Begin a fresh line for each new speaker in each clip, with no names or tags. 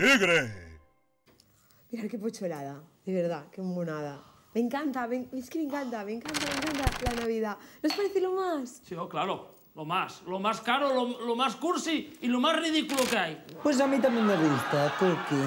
tigre!
Mirad qué pocholada, de verdad, qué monada. Me encanta, es que me encanta la Navidad. ¿No os parece lo más?
Sí, claro, lo más caro, lo más cursi y lo más ridículo que hay.
Pues a mí también me gusta, Cookie.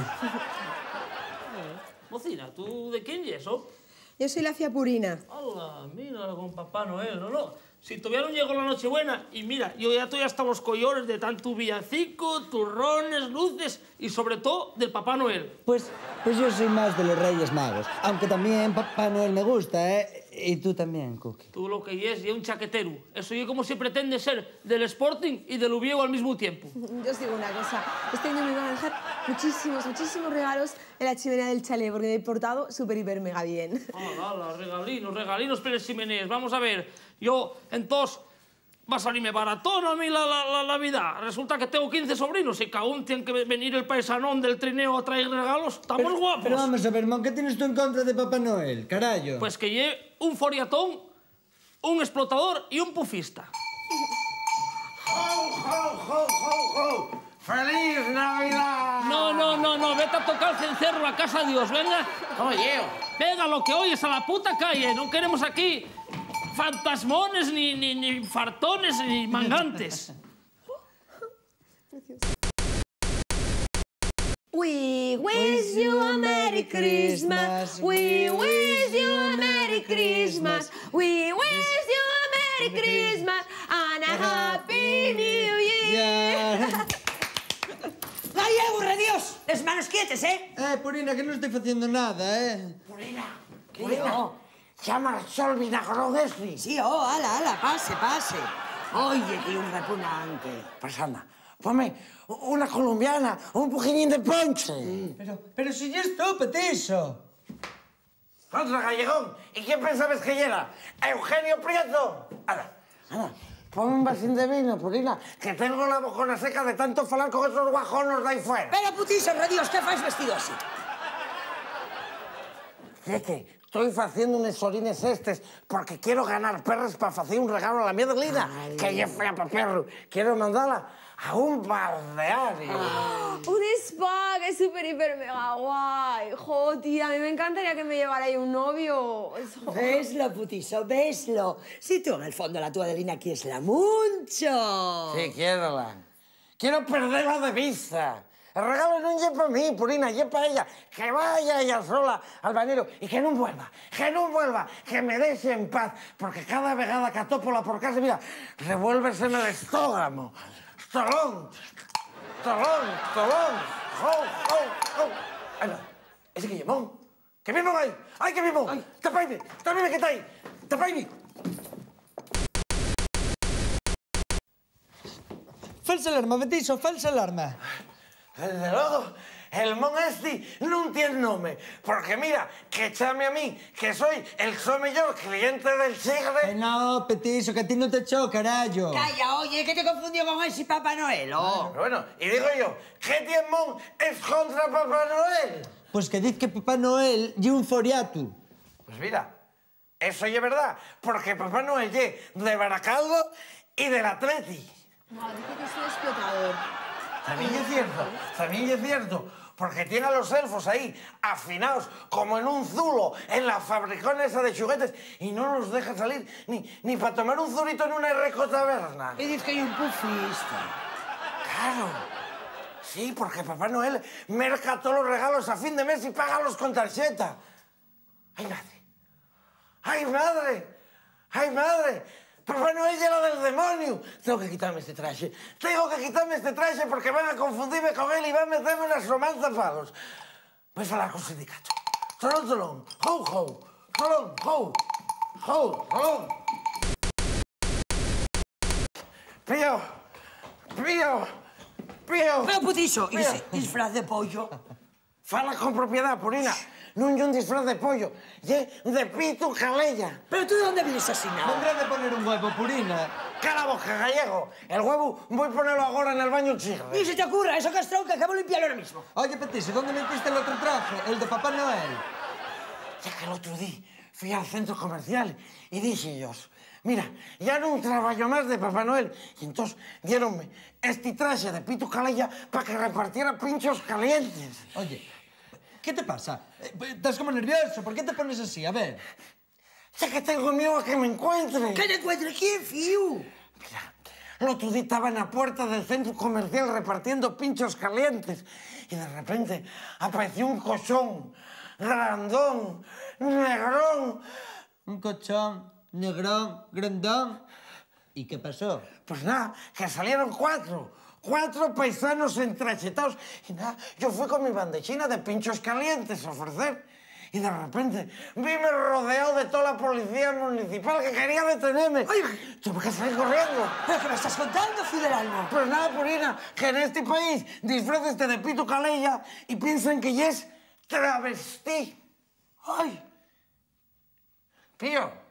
Mocina, ¿tú de quién es eso?
Yo soy la fia Purina.
¡Hala! Mira con Papá Noel, no. Si todavía no llegó la Nochebuena, y mira, yo ya estoy hasta los collores de tanto villancico, turrones, luces y sobre todo del Papá Noel.
Pues yo soy más de los Reyes Magos, aunque también Papá Noel me gusta, ¿eh? Y tú también, Cookie.
Tú lo que es un chaquetero. Eso yo como si pretende ser del Sporting y del Ubiego al mismo tiempo.
Yo os digo una cosa, este año me van a dejar muchísimos regalos en la chimenea del chalet, porque me he portado súper, hiper, mega bien.
¡Hala! Regalinos, Pérez Ximenez. Vamos a ver, yo, entonces, va a salirme baratón a mí la Navidad. Resulta que tengo 15 sobrinos y cada uno tiene que venir el paisanón del trineo a traer regalos. Estamos guapos.
Pero vamos a ver, Mon, ¿qué tienes tú en contra de Papá Noel, carallo?
Pues que lleve un foriatón, un explotador y un pufista.
¡Ho! ¡Feliz Navidad!
No, vete a tocar el cencerro a casa de Dios, venga.
Oye,
Venga, lo que oyes a la puta calle. No queremos aquí fantasmones, ni fartones, ni mangantes.
We wish you a Merry Christmas. We wish you a Merry Christmas. We wish you a Merry Christmas and a Happy New Year.
¡Gallego, re Dios! Les manos quietes, ¿eh?
Purina, que no estoy haciendo nada, ¿eh?
Purina, llama al sol vinagrón este.
Sí, ala, pase. Oye, que un repugnante.
Pues anda, ponme una colombiana, un poquillín de ponche.
Pero si ya es tú, petiso.
Contra Gallegón. ¿Y quién pensabas que era? ¿Eugenio Prieto? Anda. Ponme un vasín de vino, Purina, que tengo la bocona seca de tanto falar con esos guajonos de ahí fuera.
Pero, putiso, re Dios, ¿qué fais vestido así?
¿Qué? Estoy haciendo unos orines estes porque quiero ganar perros para hacer un regalo a la mía Lina, que ya fea para perro. Quiero mandarla a un balneario.
Un spa que es súper, hiper, mega guay. Jo, tía, a mí me encantaría que me llevara ahí un novio.
Veslo, putiso, veslo. Si tú en el fondo la tua de Lina quieres la mucho.
Sí, quiero perderla de vista. El regalo no es para mí, Purina, es para ella. Que vaya ella sola al bañero y que no vuelva, que me deje en paz. Porque cada vegada que atópola por casa, mira, revuélvese en el estómago. Tolón. ¡Ho! Ay, no, ese que llamó. ¡Que vivo ahí! ¡Ay, que vivo! ¡Tapaime que está ahí! ¡Tapaime!
Falsa alarma, petiso, falsa alarma.
Desde luego, el mon este no tiene nombre, porque mira, que echame a mí, que soy el mayor cliente del Tigre.
No, petiso, que a ti no te echó, carallo.
Calla, oye, que te confundió con ese Papá Noel,
Bueno, y digo yo, ¿qué tiene mon es contra Papá Noel?
Pues que diz que Papá Noel lle un foriatu.
Pues mira, eso es verdad, porque Papá Noel lle de Baracaldo y del Atleti.
No, dice que es un explotador.
También es cierto, porque tiene a los elfos ahí, afinados, como en un zulo, en la fabricona esa de juguetes, y no los deja salir ni para tomar un zurito en una RCO taberna.
Y dices que hay un pufista.
Claro. Sí, porque Papá Noel merca todos los regalos a fin de mes y págalos con tarjeta. ¡Ay, madre! Papá Noel era del demonio. Tengo que quitarme este traje porque van a confundirme con él y van a meterme unas romanzas palos. Voy a hablar con el sindicato. Tolón. Ho. Tolón. Pío.
Pero, putiso, ¿y ese disfraz de pollo?
Fala con propiedad, Purina. No es un disfraz de pollo, es de pitu calella.
¿Pero tú de dónde vienes así, nada?
Vendrá de poner un huevo, Purina.
Cala boca, Gallego. El huevo voy a ponerlo ahora en el baño Tigre.
Ni se te ocurra, eso castrón que acabo de limpiarlo ahora mismo.
Oye, petiso, ¿dónde metiste el otro traje? El de Papá Noel.
Ya que el otro día fui al centro comercial y dije ellos, mira, ya non traballo máis de Papá Noel. Y entonces dieronme este traxe de Pitu Calella para que repartiera pinchos calientes.
Oye, ¿qué te pasa? Estás como nervioso, ¿por qué te pones así? A ver.
Ya que tengo miedo a que me encuentren.
¿Qué te encuentres quién, fío?
Mira, el otro día estaba en la puerta del centro comercial repartiendo pinchos calientes y de repente apareció un cochón grandón, negrón.
Un cochón, negrón, grandón. ¿Y qué pasó?
Pues nada, que salieron cuatro paisanos entrachetados. Y nada, yo fui con mi bandejina de pinchos calientes a ofrecer. Y de repente vime rodeado de toda la policía municipal que quería detenerme.
Ay.
Tuve que salir corriendo.
¿Pero qué me estás contando, Fidel Alma?
Pues nada, Purina, que en este país disfráceste de Pitu Calella y piensan que ya es travesti.
Ay.
Pío.